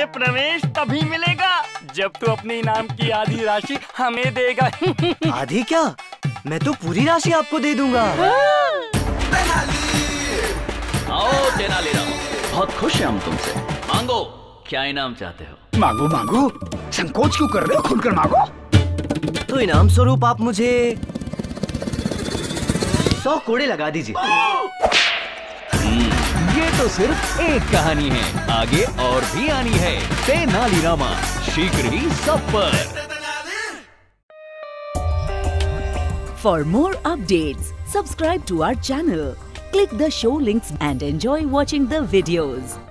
में प्रवेश तभी मिलेगा जब तू अपने इनाम की आधी राशि हमें देगा। आधी क्या, मैं तो पूरी राशि आपको दे दूंगा। आओ तेनालीराम, बहुत खुश हैं हम तुमसे। मांगो, क्या इनाम चाहते हो? मांगो मांगो, संकोच क्यों कर रहे हो, खुलकर मांगो। तो इनाम स्वरूप आप मुझे 100 कोड़े लगा दीजिए। ये तो सिर्फ एक कहानी है, आगे और भी आनी है। तेनालीरामा शीघ्र ही सब पर। For more updates, subscribe to our channel, click the show links and enjoy watching the videos.